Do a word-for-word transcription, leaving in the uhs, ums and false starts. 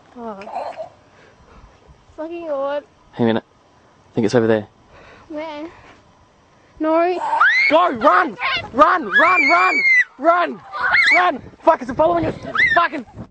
Oh. Fucking odd. Hang on a minute. I think it's over there. Where? No. Go! Run! Run! Run! Run! Run! Run! Fuck, it's following us! Fucking...